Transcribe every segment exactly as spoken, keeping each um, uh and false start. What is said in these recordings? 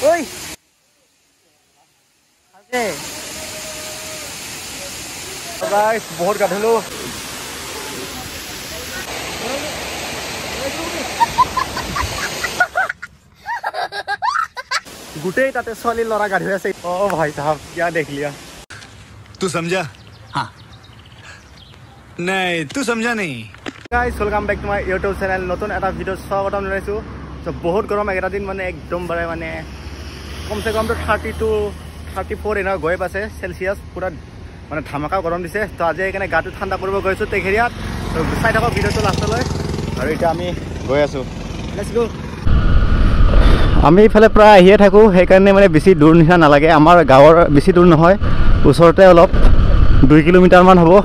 ঐ আছে গাইস বহুত গাধলো गुटे ताते सोली लड़ा गाड़ी से ओ भाई साहब क्या देख लिया तू समझा हाँ नहीं तू समझा नहीं guys welcome back to my YouTube channel नतुन एटा भिडिओ स्वागतम जनाइछु तो बहुत गरम एगरा दिन माने एकदम बरे माने कम से कम तो थर्टी टू थर्टी फोर एना गय पासे सेल्सियस पूरा माने धमाका गरम दिसे तो आज एखाने गाटु ठंडा करब गयछु तेखेरियात तो साइ थाको भिडिओটো लास्टলৈ আৰু এটা আমি গৈ আছো লেट्स गो আমি ইফালে প্ৰায় আহিয়ে থাকো সেইকাৰণে মানে বেছি দূৰ নিহা নালাগে আমাৰ গাঁৱৰ বেছি দূৰ নহয় ওচৰতে অলপ দুই কিলোমিটাৰ মান হ'ব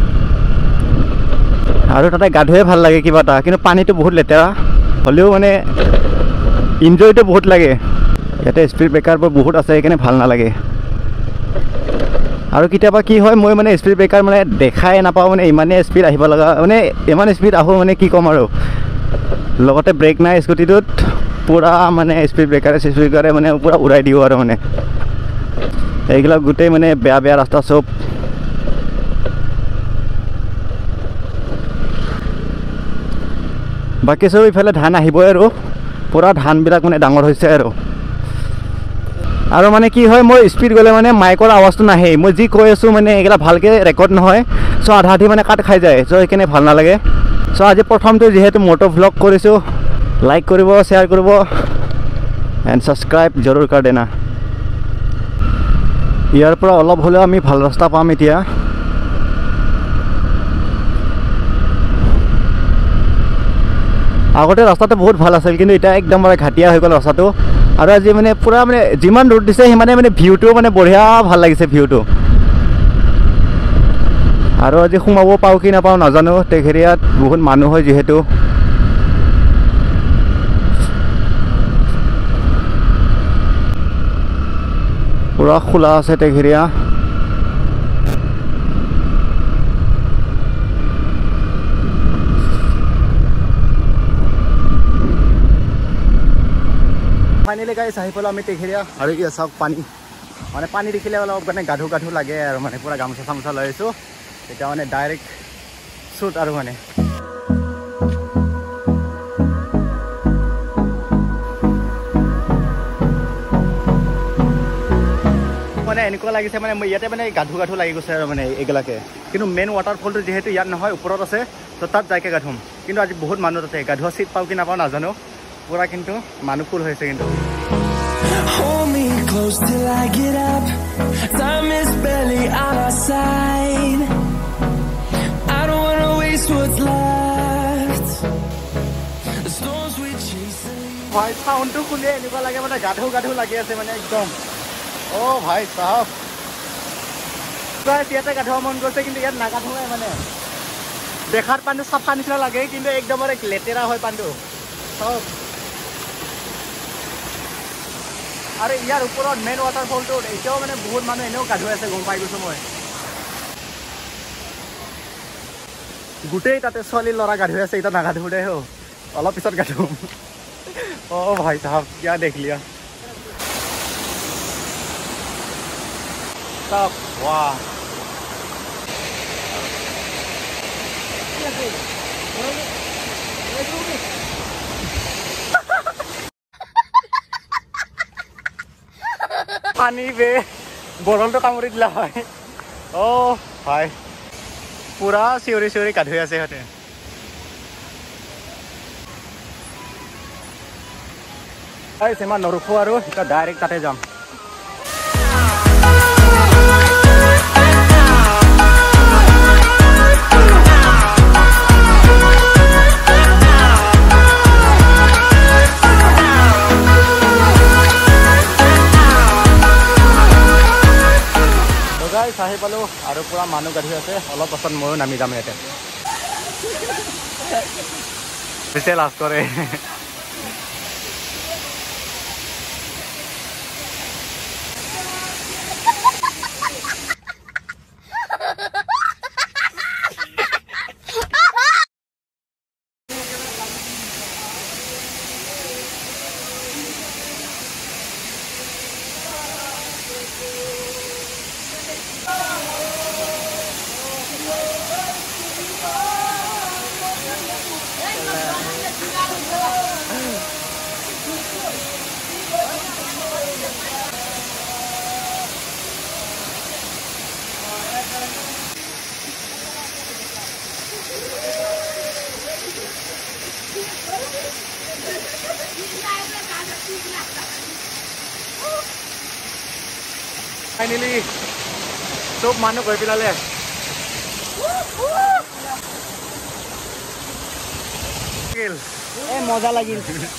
আৰু তাতে গাধুৱে ভাল লাগে কিবা এটা কিন্তু পানীটো বহুত লেতেৰা হলেও মানে এনজয়টো বহুত লাগে ইয়াতে স্পিড ব্ৰেকাৰবোৰ বহুত আছে সেইকাৰণে ভাল নালাগে আৰু কেতিয়াবা কি হয় মই মানে স্পিড ব্ৰেকাৰ মানে দেখাই নাপাওঁ মানে ইমানে স্পিড আহিব লগা মানে ইমান স্পিড আহো মানে কি ক'ম আৰু লগতে ব্ৰেক নাই স্কুটিটোত पूरा माने स्पीड ब्रेकार स्पीड ब्रेकार माने पूरा उड़ाई दियो और माने এইগুলা গুটেই মানে বেয়া বেয়া রাস্তা সব বাকি সব ইফালে ধান আহিবই আৰু পুরা ধান বিলাক মানে ডাঙৰ হৈছে আৰু আৰু মানে কি হয় মই স্পীড গলে মানে মাইকৰ আৱাজটো নাহে মই যি কৈ আছো মানে এইগুলা ভালকে ৰেকৰ্ড নহয় সো আধা আধি মানে কাট খাই যায় সো এখানে ভাল নালাগে সো আজি প্ৰথমটো যেহেতু মোটো ভ্লগ কৰিছো लाइक करिब शेयर करिब एंड सब्सक्राइब जरूर कर देना यार पर अलग हले आमी ভাল रास्ता पाम इतिया आगते रास्ताটো बहुत ভাল আছিল কিন্তু এটা একদম মানে ঘাটিয়া হৈ গল ৰাস্তাটো আৰু আজি মানে পুৰা মানে যিমান ৰোড দিছে হিমানে মানে ভিউটো মানে বঢ়িয়া ভাল লাগিছে ভিউটো আৰু আজি খুমাব পাও কি না পাও নাজানো তেখেৰিয়াত বহুত মানুহ হয় যেহেতু पूरा खुला আছে তেঘেৰিয়া ফাইনালি গাইস আহি পলা আমি তেঘেৰিয়া আৰু কি সব পানী মানে পানী দেখিলে অলপ মানে গাধু গাধু লাগে আৰু মানে পুৰা গামছা সামছা লৈছো এটা মানে ডাইৰেক্ট শুট আৰু মানে মানে এনেকুৱা লাগিছে মানে মই ইয়াতে মানে গাধু গাধু লাগি গৈছে আৰু মানে এগলাকে কিন্তু মেইন ওয়াটাৰফলটো যেহেতু ইয়াত নহয় ওপৰত আছে তো তাত যাইকে গাধুম কিন্তু আজি বহুত মানুহ তাতে গাধুৱা সিট পাও কি নাপাও নাজানো পুৰা কিন্তু মানুহ ফুল হৈছে কিন্তু Hold me close till I get up. Time is barely on our side. I don't wanna waste what's left. The storms we chase. ভাই সাউন্ডটো শুনে এনেকুৱা লাগে মানে গাধু গাধু লাগি আছে মানে একদম ओ भाई साहब ইয়াতে গাধুৱা মন গৈছে কিন্তু ইয়াত নাগাধুৱাই মানে দেখাত পানীটো চাফা নিচিনা লাগে কিন্তু একদম লেতেৰা হয় পানীটো সব আৰু ইয়াৰ ওপৰত মেইন ৱাটাৰফলটো এতিয়াও মানে বহুত মানুহ এনেও গাধুৱাই আছে গম পাই গৈছো মই গোটেই তাতে ছোৱালী ল'ৰা গাধুৱাই আছে এতিয়া নাগাধুৱ দে হো অলপ পিছত গাধুম ओ भाई साहब क्या देख लिया Stop. Wow. पानी बे बरल तो कामुरी दिला হয় ओ भाई पूरा सिउरी सिउरी गाधुই আছে হতে এই সেমা নৰখো আৰু এটা ডাইৰেক্ট তাতে যাম চাহি পালো আৰু পুৰা মানুহ গাধি আছে অলপ পাছত ময়ো নামি যাম ইয়াতে পিছে লাজ কৰে Finally, চব মানুহ গৈ পেলালে এই মজা লাগিল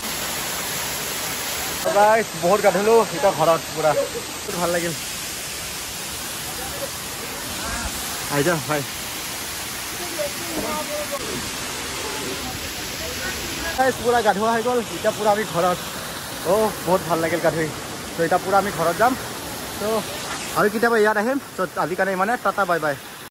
গাইস বহুত গাধলো এটা ঘৰত পুৰা ভাল লাগিল আইজা ভাই গাইস পুৰা গাধোৱা হৈ গ'ল এটা পুৰা আমি ঘৰত ও বহুত ভাল লাগিল গাধোই তো এটা পুৰা আমি ঘৰত যাম তো আৰু কেতিয়াবা ইয়াত আহিম তো আজি কাৰণে মানে টাটা বাই বাই